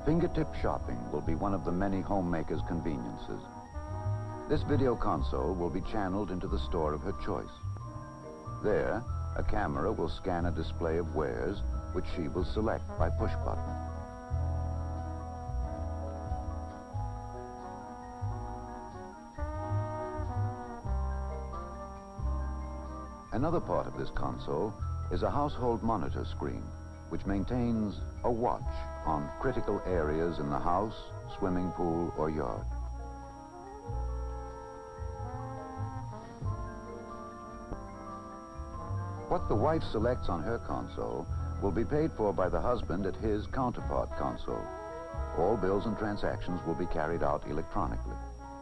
Fingertip shopping will be one of the many homemaker's conveniences. This video console will be channeled into the store of her choice. There, a camera will scan a display of wares which she will select by push button. Another part of this console is a household monitor screen, which maintains a watch on critical areas in the house, swimming pool, or yard. What the wife selects on her console will be paid for by the husband at his counterpart console. All bills and transactions will be carried out electronically.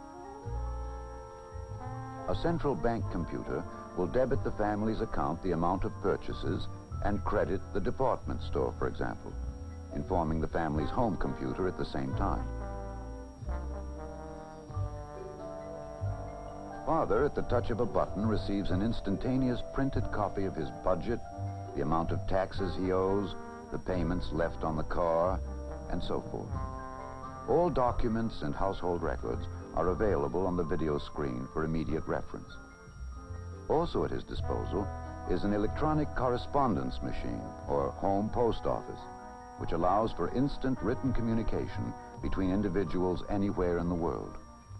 A central bank computer will debit the family's account the amount of purchases and credit the department store, for example, informing the family's home computer at the same time. Father, at the touch of a button, receives an instantaneous printed copy of his budget, the amount of taxes he owes, the payments left on the car, and so forth. All documents and household records are available on the video screen for immediate reference. Also at his disposal is an electronic correspondence machine, or home post office, which allows for instant written communication between individuals anywhere in the world.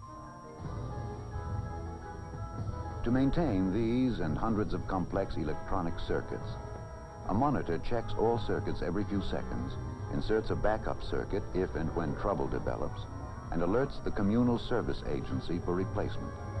To maintain these and hundreds of complex electronic circuits, a monitor checks all circuits every few seconds, inserts a backup circuit if and when trouble develops, and alerts the communal service agency for replacement.